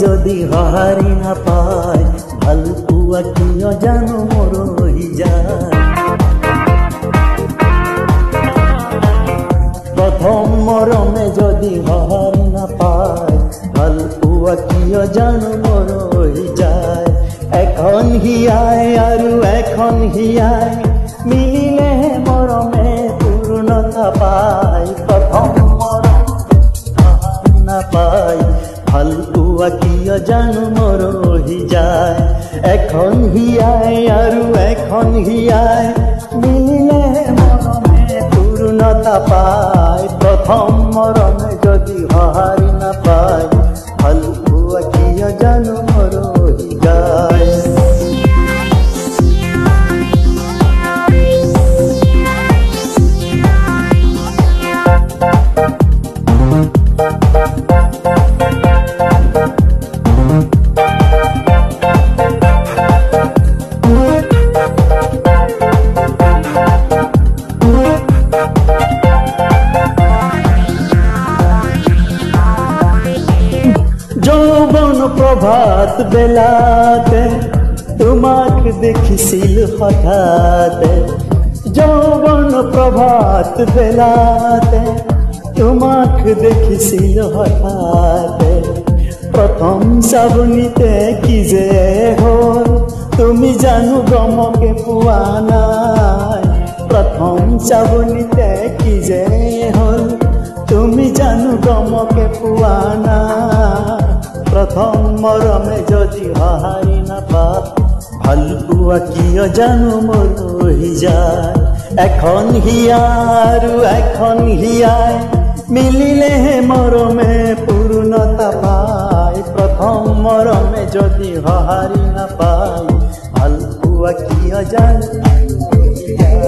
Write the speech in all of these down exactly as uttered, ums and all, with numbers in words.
যদি সঁহাৰি নাপায় ভাল পোৱা কিয় জানো মৰহি যায় প্ৰথম মৰমে যদি সঁহাৰি নাপায় ভাল পোৱা কিয় জানো মৰহি যায় এখন হিয়াই আৰু এখন হিয়াই মিলিলেহে মৰমে পূৰ্ণতা পায় প্ৰথম মৰম নাপায় ভাল পোৱা কিয় জানো মৰহি যায় এখন হিয়াই আৰু এখন হিয়াই মিলিলেহে মৰমে পূৰ্ণতা পায় প্ৰথম মৰমে যদি সঁহাৰি নাপায় ভাল পোৱা কিয় জানো মৰহি যায় যৌবন প্রভাত বেলাতে তোমাক দেখিছিল হঠাতে যৌবন প্রভাত বেলাতে তোমাক দেখিছিল হঠাতে প্রথম চাবনিতে কি যে হল তুমি জানো গমকে পোৱা নাই প্রথম চাবনিতে কি যে হল তুমি জানো গমকে পোৱা নাই প্ৰথম মৰমে যদি সঁহাৰি নাপায় ভাল পোৱা কিয় জানো মৰহি যায় এখন হিয়া আৰু এখন হিয়াই মিলিলেহে মৰমে পূৰ্ণতা পায় প্ৰথম মৰমে যদি সঁহাৰি নাপায় ভাল পোৱা কিয় জানো মৰহি যায়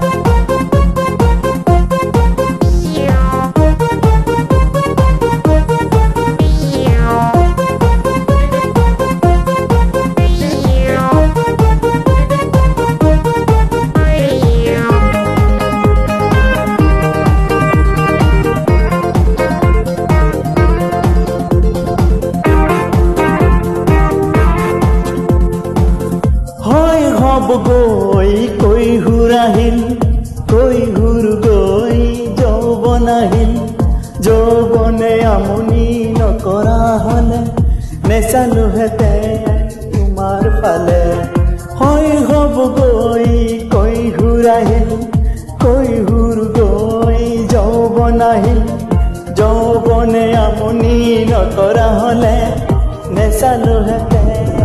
গৈ কৈ হুৰ আহিল কৈ হুৰ গৈ যৌবন আহিল যৌবনে আমনি নকৰা হলে নেচালোহেঁতে তোমাৰ ফালে হয় হব গৈ কৈ হুৰ আহিল কৈ হুৰ গৈ যৌবন আহিল যৌবনে আমনি নকৰা হলে নেচালোহেঁতে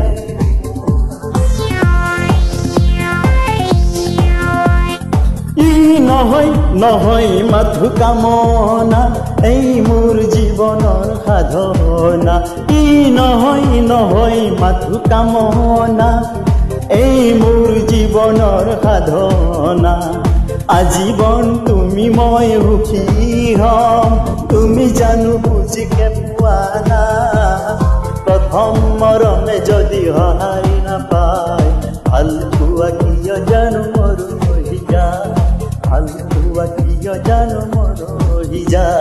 নহয় নহয় মাথো কামনা এই মোৰ জীৱনৰ সাধনা ই নহয় নহয় মাথো কামনা এই মোৰ জীৱনৰ সাধনা আজীৱন তুমি মই সুখী হম তুমি জানো বুজিকে পোৱা না প্ৰথম মৰমে যদি সঁহাৰি নাপায় ভাল পোৱা কিয় জানো মৰহি যায় ভাল পোৱা কিয় জানো মৰহি যায়